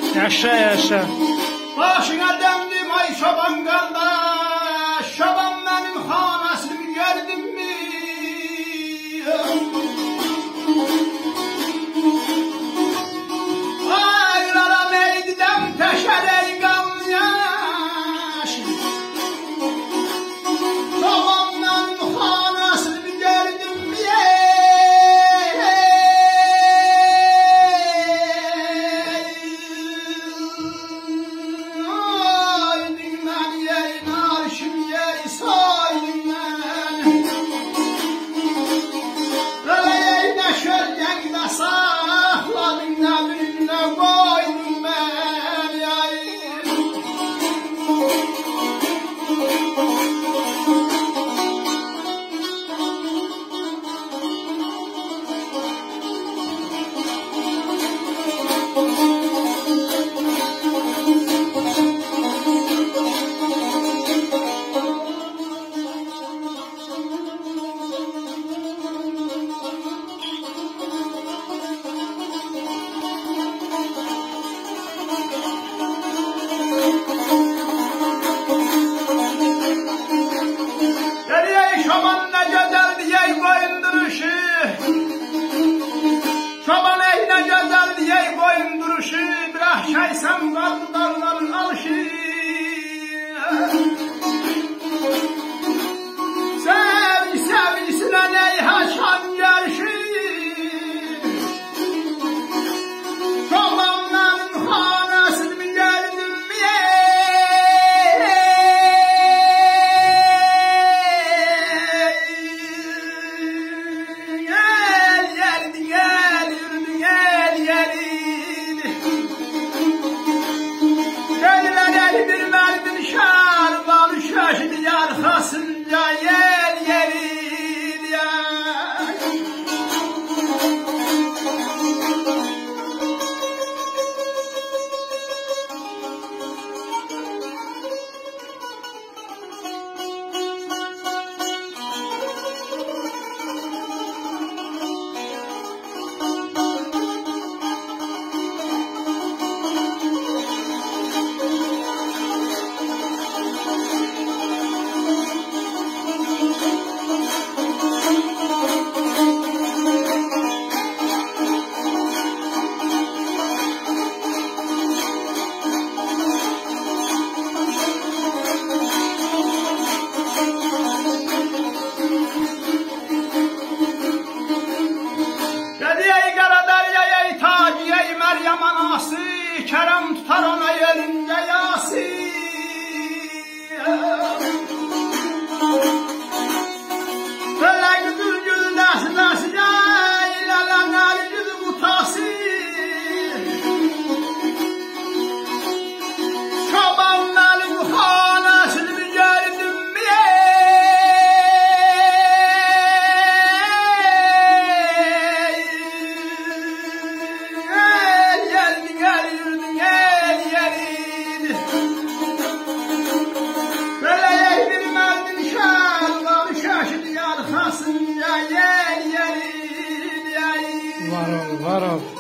Yaşa yaşa. Başına demdim ay çoban kardeş, çoban benim hanasını gördün mü? Aylara meydiden peşer yaş, çoban benim hanasını gördün mü? Çoban ne güzel diye boyun duruşu, çoban ey ne güzel diye boyun duruşu, bir ahşaysam kaldı dağların alışı. Sevilsine ney haşan yarışı, çobanların hanasını mı gördün mü? Bir merdin şar balı şaşıdı yarkasınca yer yerin ya. Meryem anası, Kerem tutar ona elinde yası. Böyle güdül gül nasıl yaylalan alıcılı mutası. Çobanların hanasını bir gördüm mü? Var ol, var ol.